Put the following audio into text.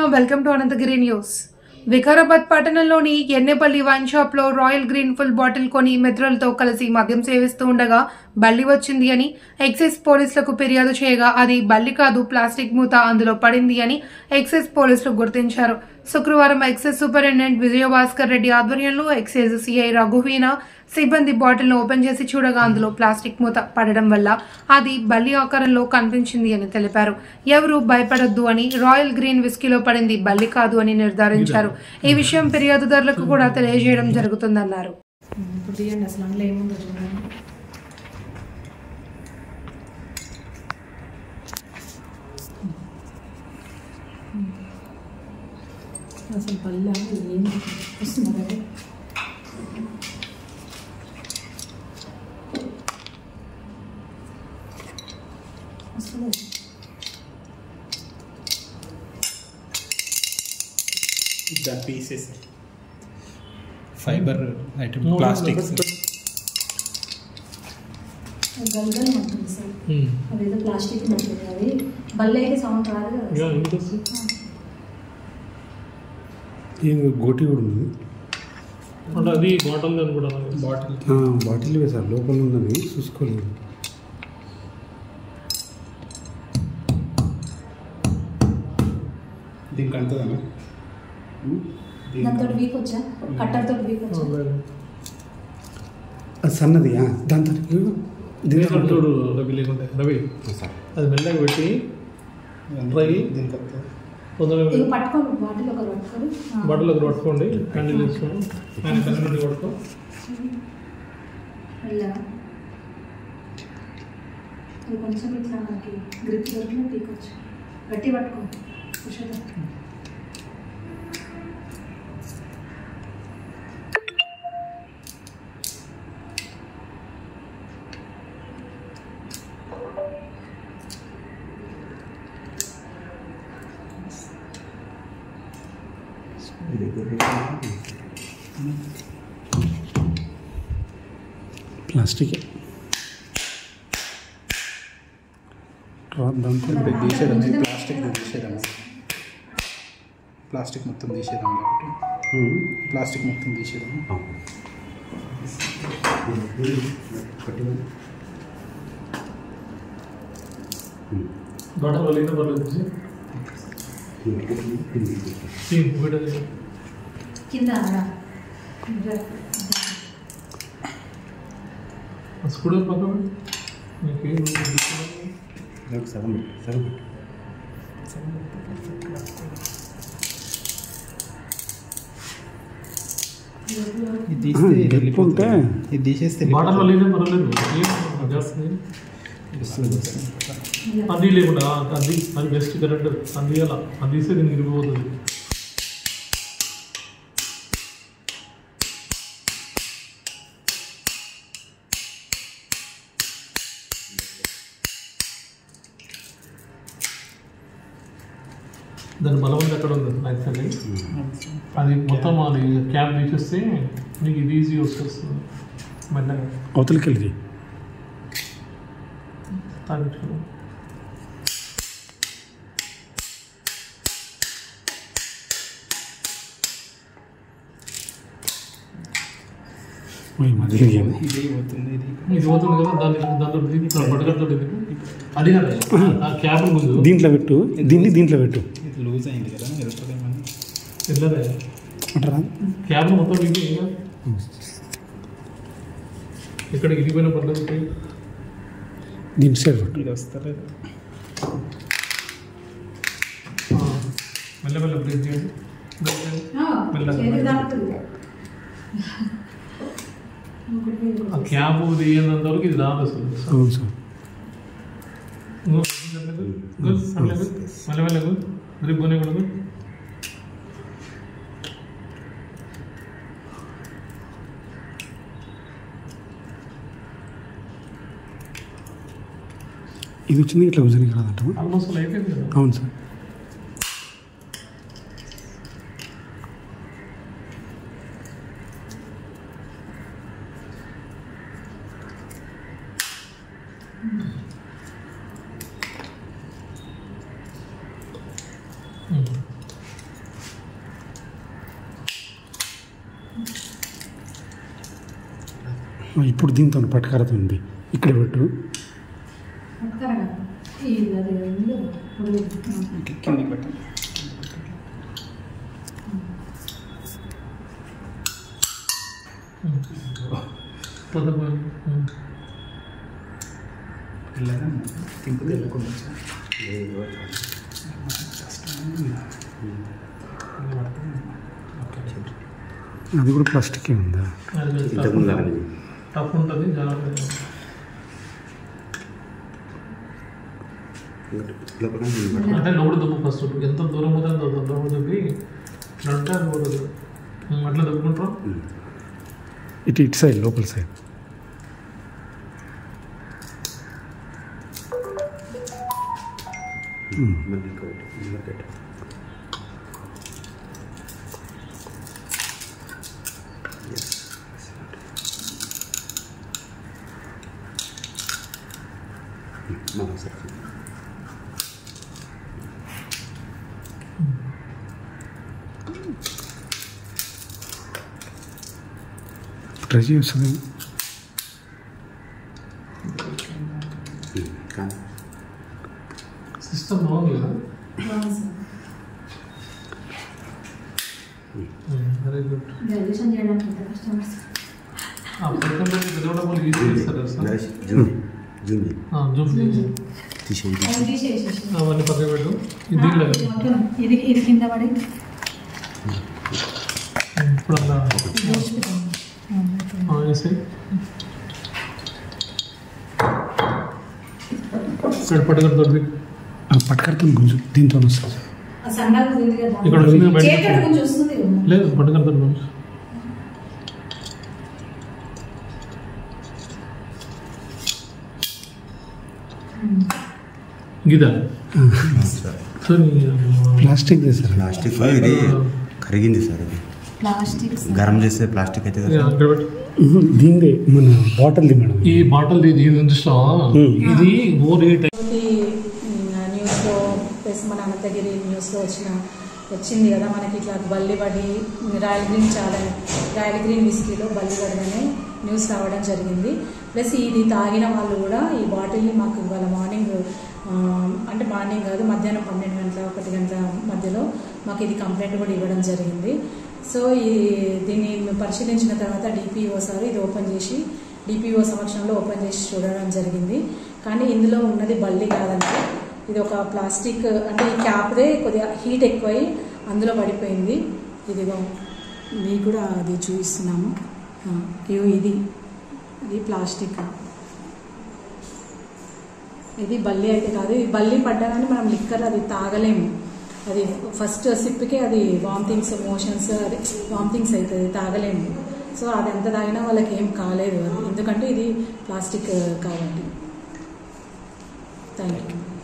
Welcome to Anantagiri News. Vikarabad పట్టణంలోని Ennepalli wine shop లో Royal Green full bottle కొని మిత్రులతో కలిసి మద్యం సేవిస్తూ ఉండగా బల్లి వచ్చింది అని ఎక్సైజ్ పోలీసులకు ఫిర్యాదు చేయగా అది బల్లి కాదు ప్లాస్టిక్ మూత అందులో పడింది అని ఎక్సైజ్ పోలీసులు గుర్తించారు. శుక్రవారం ఎక్సైజ్ సూపరింటెండెంట్ విజయభాస్కర్ రెడ్డి ఆధ్వర్యంలో ఎక్సైజ్ సిఐ రఘువీణ సిబ్బంది బాటిల్ను ఓపెన్ చేసి చూడగా అందులో ప్లాస్టిక్ మూత పడడం వల్ల అది బల్లి ఆకారంలో కనిపించింది అని తెలిపారు. ఎవరు భయపడొద్దు అని, రాయల్ గ్రీన్ విస్కీలో పడింది బల్లి కాదు అని నిర్ధారించారు. ఈ విషయం ఫిర్యాదుదారులకు కూడా తెలియజేయడం జరుగుతుందన్నారు. అసలు పల్ల ఏం వస్తున్నారు అసలు the pieces fiber item plastics గల్గల్ ఉంటుంది సార్. అదేదో ప్లాస్టిక్ ఉంటుంది, అది బల్ల అయితే సౌండ్ రాదు కదా. గోటి కూడా ఉంది అంటే అది బాటిల్ కూడా బాటిల్ సార్ లోపల ఉన్నది చూసుకోలేదు. దీనికి అంతదా దాంతో వీక్ వచ్చా, కట్టర్తో వీక్ వచ్చా. అది సన్నది దాంతో చూడు రవి లేకుంటే రవి అది మెల్లగా పెట్టి ట్రై తొందరగా పట్టుకోండి, బాటిల్ ఒకరు పట్టుకోండి, బట్టలు ఒకరు పట్టుకోండి, హ్యాండిల్ వేసుకోండి, ఆయన కన్నుండి పట్టుకో. కొంచెం ఇట్లా మనకి గ్రిప్ దొరికిన తీకొచ్చు, గట్టి పట్టుకోండి. ప్లాస్టిక్ తీసేదమ్మా, ప్లాస్టిక్ తీసేదమ్మా, ప్లాస్టిక్ మొత్తం తీసేద్దాం కాబట్టి ప్లాస్టిక్ మొత్తం తీసేద్దాం. బట్టలు వలిగిన పర్లేదు కింద స్కూటర్ పక్కన సగం సగం ఉంటే ఇది తీసేస్తే బాటలు వలిగిన పర్వాలేదు, అది లేకుండా అది అది బెస్ట్ కరెక్ట్ అది అలా అది తీస్తే దీనికి ఇరిగిపోతుంది. దాని బలవంత ఎక్కడ ఉంది యాక్చువల్లీ, అది మొత్తం అది క్యాప్ తీసేస్తే నీకు ఇది ఈజీ వస్తుంది. మెల్లగా అవతలకి వెళ్ళి తాగించుకోవడం. ఇది పోతుంది కదా, దాంతో పడగలతో అది కదా ఆ క్యాప్ ముందు దీంట్లో పెట్టు, దీంట్లో పెట్టు. లూజ్ అయింది కదా, ఎట్లా క్యాప్ మొత్తం ఇది ఇక్కడ ఇరిగిపోయిన పడ్డది. దీని సైడ్ పెట్టు. ఇది వస్తలేదు, మెల్లమెల్ల బ్రేక్ చేయండి, ఆ క్యాప్ తీయనంత వరకు ఇది రాదు అసలు. అవును సార్. మెల్లమెల్లకు గ్రిప్ కొనేకూడదు. ఇది వచ్చింది ఇట్లా ఉజనికి రాదంట. ఆల్మోస్ట్ అయిపోయింది కదా. అవును సార్. ఇప్పుడు దీంతో పట్టుకరత ఉంది ఇక్కడ పెట్టు. కిందికి పెట్టండి. తెల్లగా తింపు తెల్లకుండా అది కూడా ప్లాస్టిక్ ఉందా? టఫ్ ఉంటుంది అంటే లోడు దుమ్ము ఫస్ట్ ఎంత దూరం పోతే అంత దూరం దుబ్బి అంటే అది పోతుంది. అట్లా దుబ్బుకుంటాం ఇటు సైడ్ లోపల సైడ్. ట్రై చేస్తుంది. సిస్టమ్ బాగుంది కదా. Very good. గ్రాడ్యుయేషన్ చేయడానికి ఎంత కష్టం. ఆ ప్రకటనలో డెవలపబుల్ యూజ్ చేస్తారు సార్. జూమ్ అవన్నీ పక్కన పెట్టు. ఇది కింద పడి ఇప్పుడు అలా వేసి పట్టుకడుతుంది. పట్టుకడుతుంది కొంచెం దీంతో వస్తుంది. ఇక్కడ వచ్చింది వస్తుంది లేదు పట్టుకడుతుంది కొంచెం. గీదా ప్లాస్టిక్ సార్. ప్లాస్టిక్ ఇది కరిగింది సార్. అది ప్లాస్టిక్ గరం చేస్తే ప్లాస్టిక్ అయితే దీందే మన బాటిల్ మేడం. ఈ బాటిల్ ఇది చూస్తావా? ఇది ఓవర్ హీట్ న్యూస్లో ప్లస్ మన అనంతగిరి న్యూస్లో వచ్చింది కదా మనకి ఇట్లా బల్లిబడి రాయల్ గ్రీన్ విస్కీలో బల్లిబడి న్యూస్ రావడం జరిగింది. ప్లస్ ఇది తాగిన వాళ్ళు కూడా ఈ బాటిల్ని మాకు ఇవాళ మార్నింగ్ అంటే మార్నింగ్ కాదు మధ్యాహ్నం 12 గంటల 1 గంటల మధ్యలో మాకు ఇది కంప్లైంట్ కూడా ఇవ్వడం జరిగింది. సో దీన్ని పరిశీలించిన తర్వాత డిపిఓ సార్ ఇది ఓపెన్ చేసి డిపిఓ సమక్షంలో ఓపెన్ చేసి చూడడం జరిగింది. కానీ ఇందులో ఉన్నది బల్లి కాదండి, ఇది ఒక ప్లాస్టిక్ అంటే ఈ క్యాప్దే కొద్దిగా హీట్ ఎక్కువై అందులో పడిపోయింది. ఇదిగో మీకు కూడా అది చూపిస్తున్నాము. ఇది ప్లాస్టిక్, ఇది బల్లి అయితే కాదు. ఇది బల్లి పడ్డా కానీ మనం లిక్కర్ అది తాగలేము. అది ఫస్ట్ సిప్కే అది వామిటింగ్స్ మోషన్స్ అది వామిటింగ్స్ అవుతుంది, తాగలేము. సో అది ఎంత తాగినా వాళ్ళకి ఏం కాలేదు అది, ఎందుకంటే ఇది ప్లాస్టిక్ కాబట్టి. Thank you.